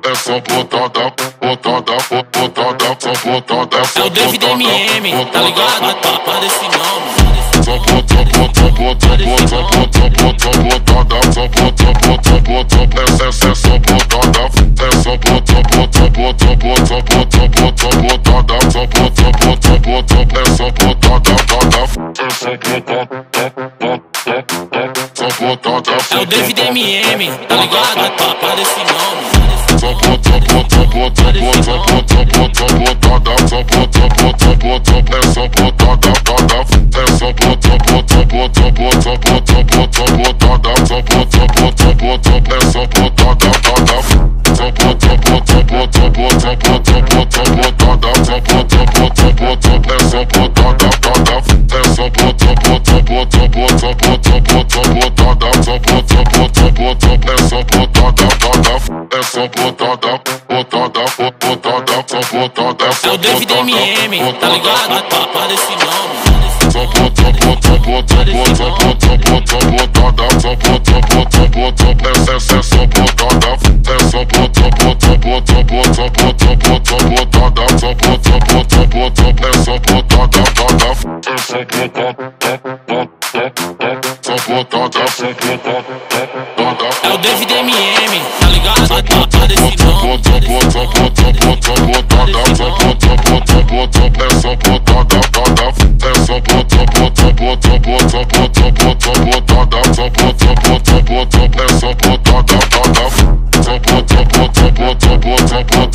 é só botada, botada, botada, só botada. É o David MM, tá ligado? Para esse nome. Só botada, botada, botada, só botada, botada, essa é só botada, é só botada, botada, botada, só botada, botada, só botada, botada, é só botada, é só botada, É o David MM, tá ligado? Para esse nome. só botada, botada, botada, botada, só botada, botada, é só botada, é só botada, botada, botada, botada, só botada, botada, é só botada, só botada, botada, botada, botada, só botada, botada, é só botada, é só botada, botada, botada, botada, só botada, botada, é só botada, é só botada, botada, botada, só botada, É o David MM, tá ligado? Para esse nome. só botada, botada, botada, botada, só botada, botada, essa é só botada, é só botada, botada, botada, botada, só botada, botada, é só botada, é só botada, só botada, É o David MM, tá ligado? Para esse nome. Botada,